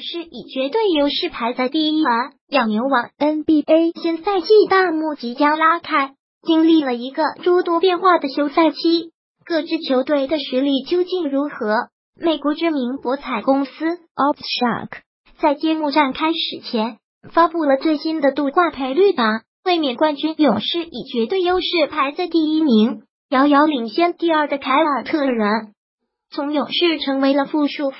士以绝对优势排在第一而养牛网 NBA 新赛季大幕即将拉开，经历了一个诸多变化的休赛期，各支球队的实力究竟如何？美国知名博彩公司 Opshark 在揭幕战开始前发布了最新的赌挂赔率榜，卫冕冠军勇士以绝对优势排在第一名，遥遥领先第二的凯尔特人。从勇士成为了负数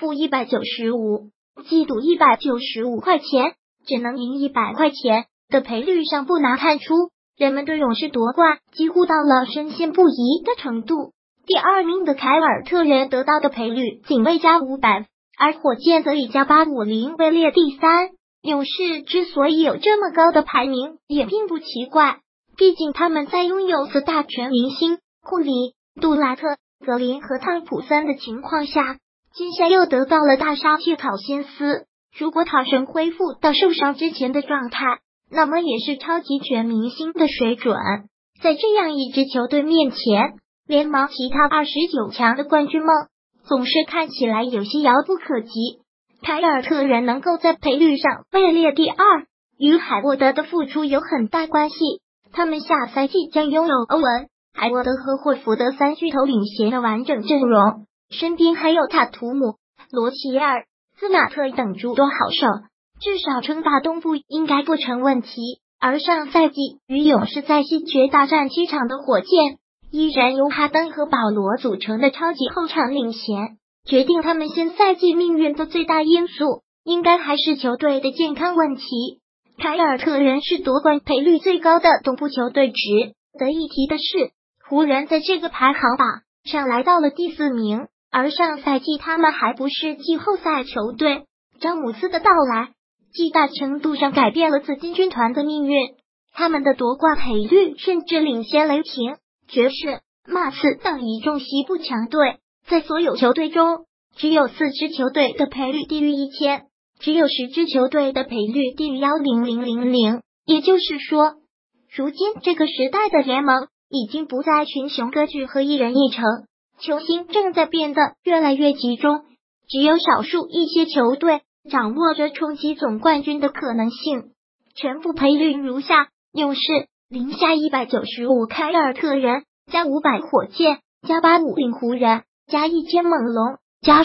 -195，季赌195块钱只能赢100块钱的赔率上不难看出，人们对勇士夺冠几乎到了深信不疑的程度。第二名的凯尔特人得到的赔率仅为加500，而火箭则以加850位列第三。勇士之所以有这么高的排名也并不奇怪，毕竟他们在拥有四大全明星库里、杜兰特、格林和汤普森的情况下，今夏又得到了大杀器考辛斯。如果考神恢复到受伤之前的状态，那么也是超级全明星的水准。在这样一支球队面前，联盟其他29强的冠军梦总是看起来有些遥不可及。凯尔特人能够在赔率上位列第二，与海沃德的复出有很大关系。他们下赛季将拥有欧文、海沃德和霍福德三巨头领衔的完整阵容，身边还有塔图姆、罗齐尔、斯马特等诸多好手，至少称霸东部应该不成问题。而上赛季与勇士在西决大战7场的火箭，依然由哈登和保罗组成的超级后场领衔。决定他们新赛季命运的最大因素，应该还是球队的健康问题。凯尔特人是夺冠赔率最高的东部球队，值得一提的是，湖人在这个排行榜上来到了第4名，而上赛季他们还不是季后赛球队。詹姆斯的到来，极大程度上改变了紫金军团的命运，他们的夺冠赔率甚至领先雷霆、爵士、马刺等一众西部强队。在所有球队中，只有4支球队的赔率低于1000，只有10支球队的赔率低于10000。也就是说，如今这个时代的联盟已经不再群雄割据和一人一城，球星正在变得越来越集中，只有少数一些球队掌握着冲击总冠军的可能性。全部赔率如下：勇士零下195凯尔特人，加500火箭，加850湖人，加1000猛龙，加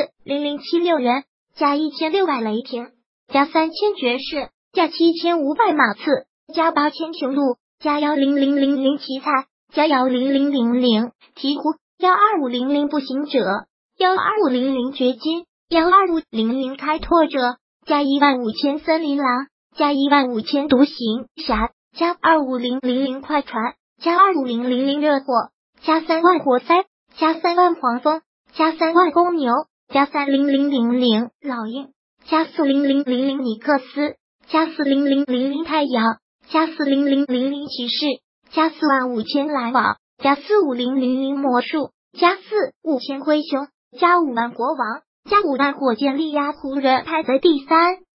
140076人，加1600雷霆，加3000爵士，加7500马刺，加8000雄鹿，加10000奇才，加10000鹈鹕，加12500步行者，12500掘金， 12500开拓者，加15000森林狼，加15000独行侠，加25000快船，加25000热火，加30000活塞，加30000黄蜂，加30000公牛，加30000老鹰，加40000尼克斯，加40000太阳，加40000骑士，加45000篮网，加45000魔术，加45000灰熊，加50000国王，加50000火箭力压湖人排在第3。